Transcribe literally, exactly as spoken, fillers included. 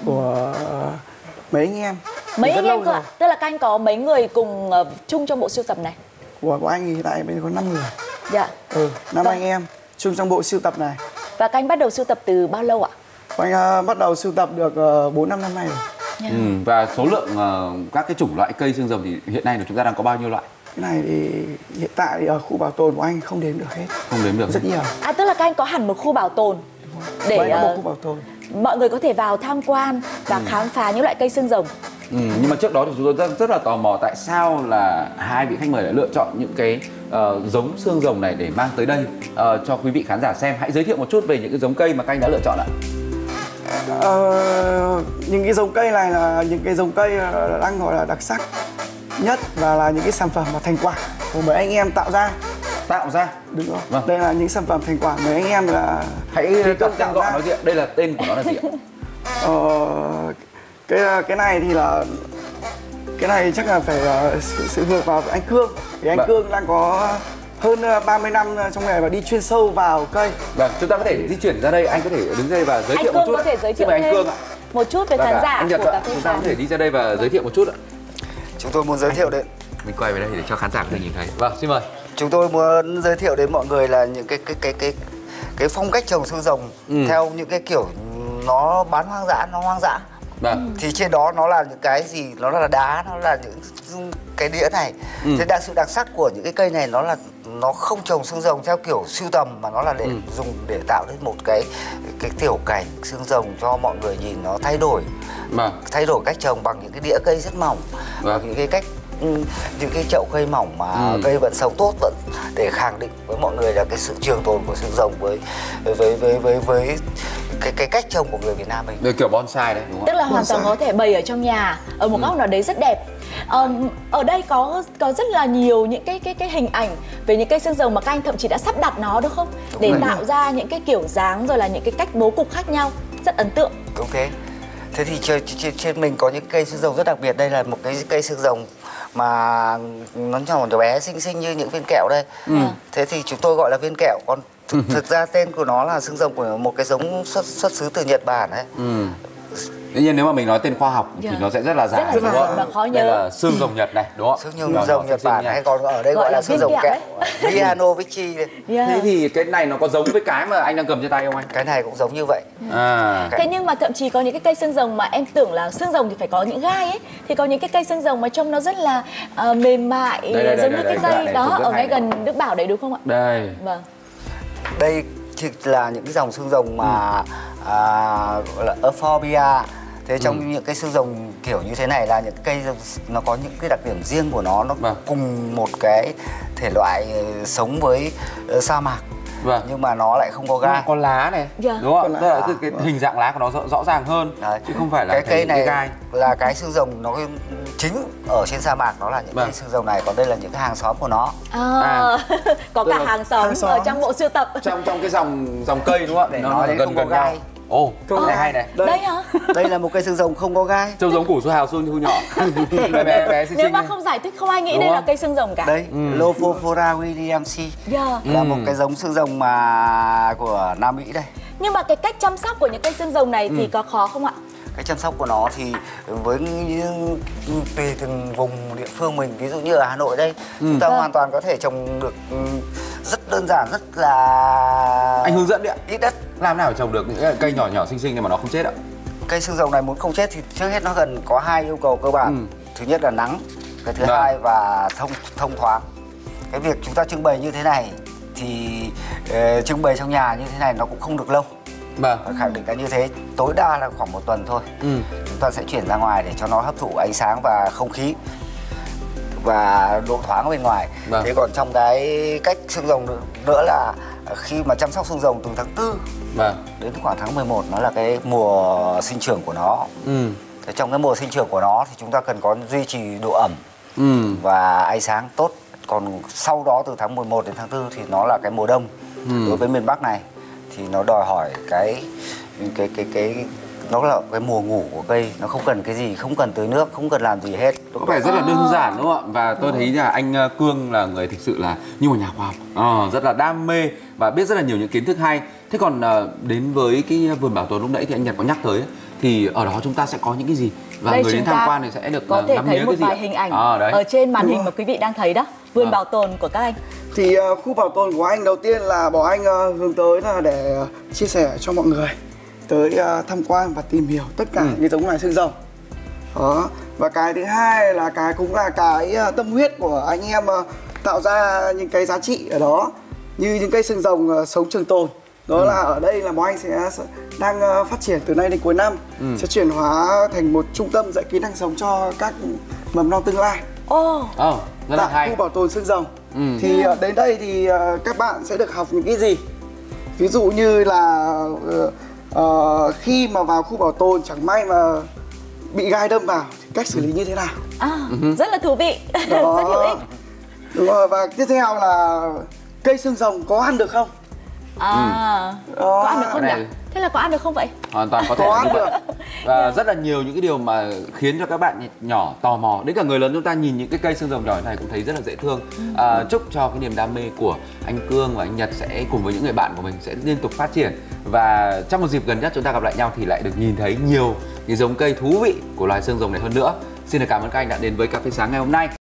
của mấy anh em. Mấy anh em cơ ạ? Tức là các anh có mấy người cùng uh, chung trong bộ sưu tập này? Của, của anh thì hiện tại bây giờ có năm người. Dạ. Ừ, năm Vâng. anh em chung trong bộ sưu tập này. Và các anh bắt đầu sưu tập từ bao lâu ạ? Anh uh, bắt đầu sưu tập được bốn năm năm nay rồi. Yeah. Ừ, và số lượng uh, các cái chủng loại cây xương rồng thì hiện nay là chúng ta đang có bao nhiêu loại? Cái này thì hiện tại thì ở khu bảo tồn của anh không đếm được hết. Không đếm được. Rất nhiều. À, tức là các anh có hẳn một khu bảo tồn để Có một uh, khu bảo tồn. mọi người có thể vào tham quan và ừ. khám phá những loại cây xương rồng. Ừ, nhưng mà trước đó thì chúng tôi rất, rất là tò mò tại sao là hai vị khách mời đã lựa chọn những cái uh, giống xương rồng này để mang tới đây uh, cho quý vị khán giả xem. Hãy giới thiệu một chút về những cái giống cây mà các anh đã lựa chọn ạ. Ờ, những cái giống cây này là những cái giống cây đang gọi là đặc sắc nhất và là những cái sản phẩm và thành quả của mấy anh em tạo ra. Tạo ra. Đúng rồi. Vâng. Đây là những sản phẩm thành quả mấy anh em là hãy công tên gọi nói gì ạ? Đây là tên của nó là gì ạ? Ờ, cái cái này thì là cái này chắc là phải uh, sự, sự vượt vào anh Cương. Thì anh vâng. Cương đang có hơn ba mươi năm trong nghề và đi chuyên sâu vào cây. Vâng, chúng ta có thể di chuyển ra đây, anh có thể đứng đây và giới anh thiệu Cương một chút. Có thể giới thiệu anh Cương ạ. Một chút về khán giả anh Nhật của cà phê chúng ta có thể đi ra đây và giới thiệu một chút ạ. Chúng tôi muốn giới thiệu đến mình quay về đây để cho khán giả có thể nhìn thấy. Vâng, xin mời. Chúng tôi muốn giới thiệu đến mọi người là những cái cái cái cái cái phong cách trồng xương rồng ừ. theo những cái kiểu nó bán hoang dã, nó hoang dã. Vâng. Thì trên đó nó là những cái gì, nó là đá, nó là những cái đĩa này. Ừ. Thế đặc sự đặc sắc của những cái cây này nó là nó không trồng xương rồng theo kiểu sưu tầm mà nó là để ừ. dùng để tạo nên một cái cái tiểu cảnh xương rồng cho mọi người nhìn nó thay đổi. Vâng. Thay đổi cách trồng bằng những cái đĩa cây rất mỏng. Vâng. Những cái cách những cái chậu cây mỏng mà ừ. cây vẫn sống tốt, vẫn để khẳng định với mọi người là cái sự trường tồn của xương rồng với với với với với cái cái cách trồng của người Việt Nam mình. Đây kiểu bonsai đấy đúng không? Tức là hoàn toàn có thể bày ở trong nhà ở một ừ. góc nào đấy rất đẹp. Ờ, ở đây có có rất là nhiều những cái cái cái hình ảnh về những cây xương rồng mà các anh thậm chí đã sắp đặt nó đúng không? Đúng để rồi. Tạo ra những cái kiểu dáng rồi là những cái cách bố cục khác nhau rất ấn tượng. Đúng thế. Thế thì trên, trên, trên mình có những cây xương rồng rất đặc biệt. Đây là một cái cây xương rồng mà nó nhỏ bé xinh xinh như những viên kẹo đây. Ừ. Thế thì chúng tôi gọi là viên kẹo. Còn thực, thực ra tên của nó là xương rồng của một cái giống xuất xuất xứ từ Nhật Bản đấy. Ừ. Tuy nhiên nếu mà mình nói tên khoa học thì yeah. nó sẽ rất là dài, rất là dài và khó nhớ. Đây là xương rồng Nhật này, đúng không? Xương rồng, rồng Nhật Bản hay còn ở đây gọi, gọi là, là xương rồng kẹo. Miyanovichi. Yeah. Thế thì cái này nó có giống với cái mà anh đang cầm trên tay không anh? Cái này cũng giống như vậy. À. Thế nhưng mà thậm chí có những cái cây xương rồng mà em tưởng là xương rồng thì phải có những gai ấy, thì có những cái cây xương rồng mà trông nó rất là uh, mềm mại, đây, đây, giống đây, như đây, cái đây, cây đây, đó ở ngay gần Đức Bảo đấy đúng không ạ? Đây. Vâng. Đây là những cái dòng xương rồng mà ừ. à, gọi là Euphorbia. Thế trong ừ. những cái xương rồng kiểu như thế này là những cây nó có những cái đặc điểm riêng của nó, nó vâng. cùng một cái thể loại sống với uh, sa mạc. Vâng. Nhưng mà nó lại không có gai. Có lá này, yeah. đúng không? Tức là cái, cái hình dạng lá của nó rõ, rõ ràng hơn. Đấy. Chứ không phải là cái cây này cái gai. Là cái xương rồng nó chính ở trên sa mạc, nó là những vâng. cái xương rồng này, còn đây là những cái hàng xóm của nó. À, à. Có cả hàng xóm, hàng xóm ở trong bộ sưu tập. Trong trong cái dòng dòng cây đúng không? Để nó nói đến gần, không gần có gai. Ồ, oh, này hay này. Đây, đây hả? Đây là một cây xương rồng không có gai. Trông giống củ su hào su thu nhỏ. bé, bé, bé, Nếu mà không giải thích không ai nghĩ đúng đây không? Là cây xương rồng cả. Đây, ừ. Lophophora williamsi yeah. là ừ. một cái giống xương rồng mà của Nam Mỹ đây. Nhưng mà cái cách chăm sóc của những cây xương rồng này ừ. thì có khó không ạ? Cái chăm sóc của nó thì với tùy từng vùng địa phương mình, ví dụ như ở Hà Nội đây, ừ. chúng ta ừ. hoàn toàn có thể trồng được rất đơn giản, rất là anh hướng dẫn đi ạ. Ít đất. Làm nào để trồng được những cái cây nhỏ nhỏ xinh xinh này mà nó không chết ạ? Cây xương rồng này muốn không chết thì trước hết nó cần có hai yêu cầu cơ bản. Ừ. Thứ nhất là nắng, cái thứ Đợi. hai và thông thông thoáng. Cái việc chúng ta trưng bày như thế này thì uh, trưng bày trong nhà như thế này nó cũng không được lâu. Vâng. Khẳng định là như thế, tối đa là khoảng một tuần thôi. Ừ. Chúng ta sẽ chuyển ra ngoài để cho nó hấp thụ ánh sáng và không khí và độ thoáng ở bên ngoài. Vâng. Thế còn trong cái cách xương rồng nữa là khi mà chăm sóc xương rồng từ tháng tư vâng. đến khoảng tháng mười một, nó là cái mùa sinh trưởng của nó. Ừ. Thế trong cái mùa sinh trưởng của nó thì chúng ta cần có duy trì độ ẩm ừ. và ánh sáng tốt. Còn sau đó từ tháng mười một đến tháng tư thì nó là cái mùa đông. Ừ. Đối với miền Bắc này thì nó đòi hỏi cái cái cái cái nó là cái mùa ngủ của cây, nó không cần cái gì, không cần tưới nước, không cần làm gì hết. Có vẻ rất là đơn giản đúng không ạ? Và tôi thấy là anh Cương là người thực sự là như một nhà khoa học, à, rất là đam mê và biết rất là nhiều những kiến thức hay. Thế còn đến với cái vườn bảo tồn lúc nãy thì anh Nhật có nhắc tới thì ở đó chúng ta sẽ có những cái gì và Đây người đến chúng tham ta quan thì sẽ được có uh, thể ngắm thấy nghía một cái gì vài ạ? hình ảnh À, đấy. ở trên màn Đúng hình rồi. mà quý vị đang thấy đó, vườn Vâng. bảo tồn của các anh. Thì ờ, khu bảo tồn của anh đầu tiên là bọn anh ờ, hướng tới là để ờ, chia sẻ cho mọi người tới ờ, tham quan và tìm hiểu tất cả Ừ. những cái giống loài xương rồng. Đó. Và cái thứ hai là cái cũng là cái ờ, tâm huyết của anh em ờ, tạo ra những cái giá trị ở đó, như những cây xương rồng ờ, sống trường tồn. Đó là ở đây là bọn anh sẽ sẽ đang ờ, phát triển từ nay đến cuối năm, sẽ chuyển hóa thành một trung tâm dạy kỹ năng sống cho các mầm non tương lai Ồ, Ồ, rất là tại hay. khu bảo tồn xương rồng. Ừ. Thì ờ, đến đây thì ờ, các bạn sẽ được học những cái gì, ví dụ như là ờ, ờ, khi mà vào khu bảo tồn chẳng may mà bị gai đâm vào thì cách xử lý như thế nào. à, rất là thú vị, Đó. rất hữu ích. Đúng rồi, và tiếp theo là cây xương rồng có ăn được không? À, Đó. có ăn được không Cái nhỉ? này- Thế là có ăn được không vậy? Hoàn toàn có thể Có là như ăn vậy. Và rất là nhiều những cái điều mà khiến cho các bạn nhỏ tò mò, đến cả người lớn chúng ta nhìn những cái cây xương rồng nhỏ này cũng thấy rất là dễ thương. À, chúc cho cái niềm đam mê của anh Cương và anh Nhật sẽ cùng với những người bạn của mình sẽ liên tục phát triển, và trong một dịp gần nhất chúng ta gặp lại nhau thì lại được nhìn thấy nhiều cái giống cây thú vị của loài xương rồng này hơn nữa. Xin được cảm ơn các anh đã đến với Cà phê Sáng ngày hôm nay.